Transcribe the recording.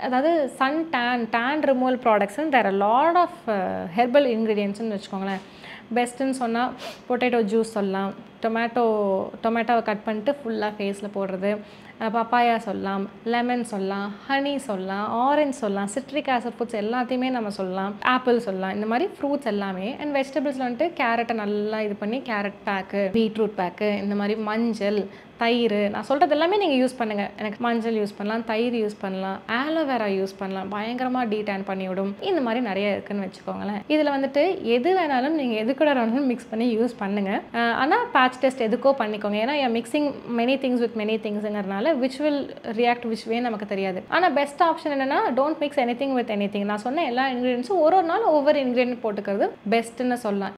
அதாவது sun tan removal ப்ராடக்ட்ஸ்ன்னு there are lot of herbal இன்க்ரீடியன்ட்ஸ்னு வச்சுக்கோங்களேன். பெஸ்ட்டுன்னு சொன்னால் பொட்டேட்டோ ஜூஸ் சொல்லலாம், டொமேட்டோவை கட் பண்ணிட்டு ஃபுல்லாக ஃபேஸில் போடுறது, பப்பாயா சொல்லலாம், லெமன் சொல்லலாம், ஹனி சொல்லலாம், ஆரஞ்ச் சொல்லலாம், சிட்ரிக் ஆசிட் ஃபுட்ஸ் எல்லாத்தையுமே நம்ம சொல்லலாம், ஆப்பிள் சொல்லலாம். இந்த மாதிரி ஃப்ரூட்ஸ் எல்லாமே. அண்ட் வெஜிடபிள்ஸில் வந்துட்டு கேரட்டை நல்லா இது பண்ணி கேரட் பேக்கு, பீட்ரூட் பேக்கு, இந்த மாதிரி மஞ்சள், தயிர், நான் சொல்கிறது எல்லாமே நீங்கள் யூஸ் பண்ணுங்கள். எனக்கு மஞ்சள் யூஸ் பண்ணலாம், தயிர் யூஸ் பண்ணலாம், ஆலோவேரா யூஸ் பண்ணலாம், பயங்கரமாக டீடான் பண்ணிவிடும். இந்த மாதிரி நிறைய இருக்குதுன்னு வச்சுக்கோங்களேன். இதில் வந்துட்டு எது வேணாலும் நீங்கள் எது கூட வேணாலும் மிக்ஸ் பண்ணி யூஸ் பண்ணுங்கள். ஆனால் பேட்ச் டெஸ்ட் எதுக்கோ பண்ணிக்கோங்க. ஏன்னா mixing many things with many திங்ஸுங்கிறதுனால which will react which way நமக்கு தெரியாது. ஆனால் பெஸ்ட் ஆப்ஷன் என்னென்னா don't mix anything with anything. நான் சொன்ன எல்லா இன்க்ரீடியன்ஸும் ஒரு நாள் ஒவ்வொரு இன்க்ரீடியன்ட் போட்டுக்கிறது பெஸ்ட்டுன்னு சொல்லலாம்.